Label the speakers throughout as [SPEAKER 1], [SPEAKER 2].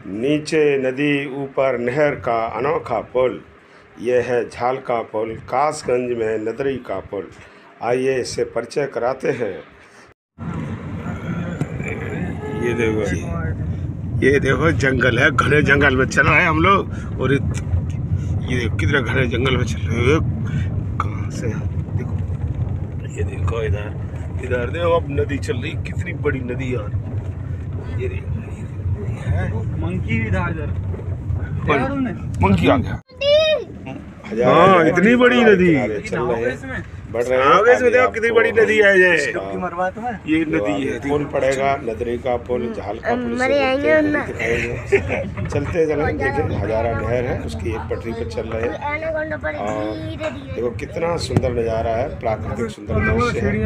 [SPEAKER 1] नीचे नदी ऊपर नहर का अनोखा पुल। यह है झाल का पुल, कासगंज में नदरी का पुल। आइए इससे परिचय कराते हैं। ये देखो जंगल है, घने जंगल में चल रहे हैं हम लोग। और ये देखो कितने घने जंगल में चल रहे हैं। कहाँ से देखो, ये देखो इधर देखो, अब नदी चल रही, कितनी बड़ी नदी यार। ये देखो
[SPEAKER 2] मंकी भी था इधर,
[SPEAKER 1] मंकी आ गया। हाँ, इतनी बड़ी नदी चल रही है, बढ़ रहे हैं। आगे से देखो कितनी बड़ी नदी है ये नदी है। पुल पड़ेगा, नदरी का पुल, झाल का पुल। चलते चले देखें, हजारा नहर है, उसकी एक पटरी पर चल रहे हैं। और देखो कितना सुंदर नज़ारा है, प्राकृतिक सुंदर दृश्य है।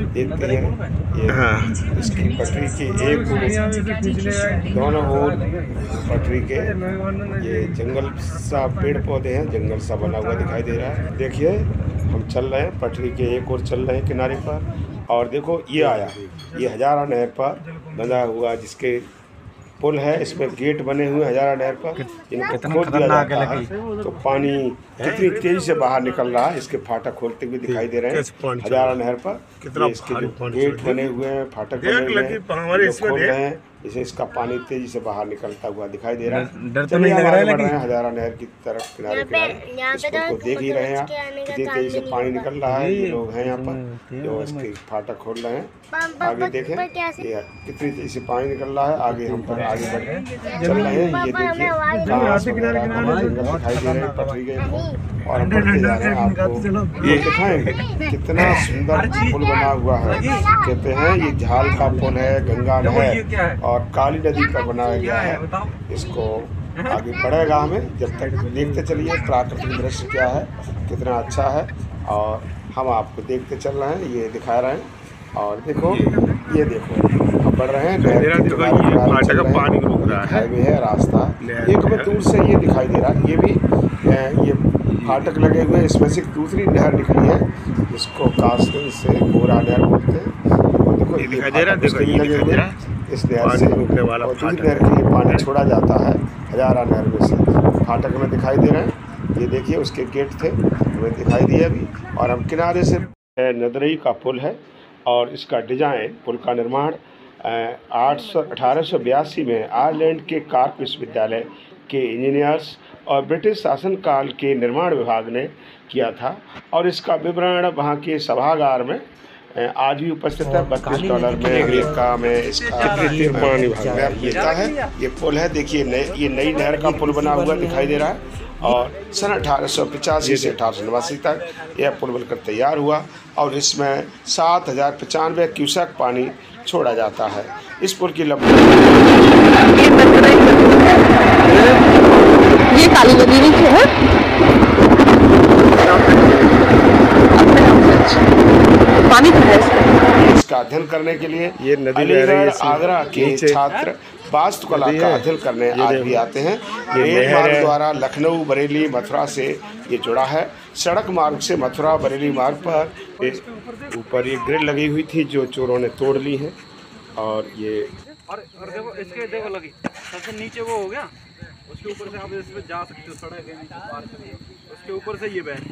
[SPEAKER 1] ये इसकी पटरी की एक दोनों ओर पटरी के ये जंगल सा, पेड़ पौधे हैं, जंगल सा बना हुआ दिखाई दे रहा है। देखिए हम चल रहे हैं पटरी के एक और चल रहे हैं किनारे पर। और देखो ये आया, ये हजारा नहर पर बना हुआ जिसके पुल है, इसमें गेट बने हुए हजारा नहर पर। इनको खोल दिया जाता है तो पानी कितनी तेजी से बाहर निकल रहा है। इसके फाटक खोलते हुए दिखाई दे रहे हैं हजारा नहर पर। कितना इसके जो गेट बने हुए हैं, फाटक बने हुए हैं, खोल रहे हैं, इसे इसका पानी तेजी से बाहर निकलता हुआ दिखाई दे रहा है।
[SPEAKER 2] डर तो नहीं लग रहा है,
[SPEAKER 1] बढ़ रहे हैं हजारा नहर की तरफ, किनारे किनारे इसको देख ही रहे हैं कितनी तेजी से पानी निकल रहा है। ये लोग हैं यहाँ पर जो इसके फाटक खोल रहे हैं। आगे देखें ये कितनी तेजी से पानी निकल रहा है। आगे हम पर आगे बढ़ चल रहे हैं। ये देखिए कहाँ से जंगल दिखाई दे रहे हैं पटरी के, और हम बढ़ते जा रहे हैं। आपको ये दिखाएंगे कितना सुंदर पुल बना हुआ है। कहते हैं ये झाल का पुल है, गंगा नहर और काली नदी पर बनाया गया है। इसको आगे बढ़ेगा हमें, जब तक देखते चलिए प्राकृतिक दृश्य क्या है, कितना अच्छा है। और हम आपको देखते चल रहे हैं, ये दिखा रहे हैं। और देखो ये देखो हम बढ़ रहे हैं, पानी रुक रहा है, हाईवे है, रास्ता एक में दूर से ये दिखाई दे रहा है। ये भी ये फाटक लगे हुए, इसमें से दूसरी नहर निकली है जिसको कासगंज से गोरा नहर बोलते हैं। देखो ये दिखाई दे रहा है, इस नहर से रुकने वाला दूसरी नहर के लिए पानी छोड़ा जाता है हजारा नहर में से। फाटक में दिखाई दे रहे हैं, ये देखिए उसके गेट थे, हमें दिखाई दिए अभी। और हम किनारे से नदरी का पुल है, और इसका डिजाइन, पुल का निर्माण 1882 में आयरलैंड के कार्क विश्वविद्यालय के इंजीनियर्स और ब्रिटिश शासनकाल के निर्माण विभाग ने किया था। और इसका विवरण वहाँ के सभागार में आज भी उपस्थित है। $32 में, अमेरिका में इसका निर्माण विभाग में ये है। ये पुल है, देखिए ये नई नहर का पुल बना हुआ दिखाई दे रहा है। और सन 1885 से 1889 तक यह पुल बनकर तैयार हुआ, और इसमें 7095 क्यूसेक पानी छोड़ा जाता है। इस पुल की लंबाई
[SPEAKER 3] ये काली नदी नीचे है, पानी तो है
[SPEAKER 1] इसका अध्ययन करने के लिए ये नदी अलीगढ़ आगरा के छात्र वास्तुकला का अध्ययन करने आज भी आते हैं। रेल मार्ग द्वारा लखनऊ, बरेली, मथुरा से ये जुड़ा है। सड़क मार्ग से मथुरा बरेली मार्ग पर ऊपर ये ग्रिल लगी हुई थी जो चोरों ने तोड़ ली है। और ये
[SPEAKER 2] और देखो इसके देखो लगी सबसे नीचे वो हो गया, उसके ऊपर से आप इसमें जा सकते हो, सड़क है नीचे पार करिए, उसके ऊपर से ये बैठ।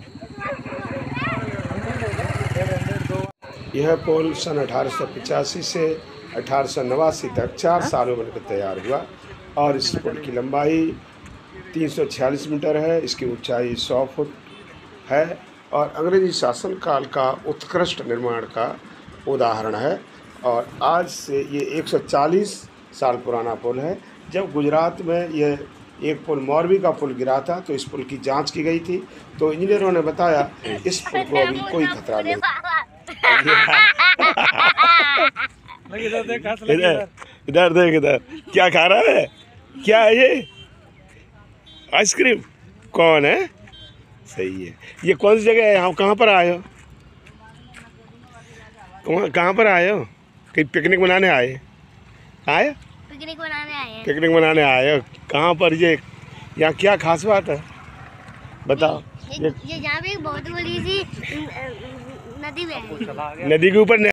[SPEAKER 1] यह पुल सन 1885 से 1889 तक 4 सालों में बनकर तैयार हुआ। और इस पुल की लंबाई 346 मीटर है, इसकी ऊंचाई 100 फुट है, और अंग्रेजी शासनकाल का उत्कृष्ट निर्माण का उदाहरण है। और आज से ये 140 साल पुराना पुल है। जब गुजरात में यह एक पुल, मौरवी का पुल गिरा था, तो इस पुल की जांच की गई थी, तो इंजीनियरों ने बताया इस पुल को अभी कोई खतरा नहीं। इधर देख, इधर क्या खा रहा है, क्या है ये? आइसक्रीम? कौन है? सही है। ये कौन सी जगह है, यहाँ कहाँ पर आए हो? कहाँ पर आए हो? कहीं पिकनिक मनाने आए? पिकनिक मनाने आए हो? कहाँ पर? ये यहाँ क्या खास बात है बताओ।
[SPEAKER 4] ये यहाँ पे बहुत बड़ी सी नदी है,
[SPEAKER 1] नदी के ऊपर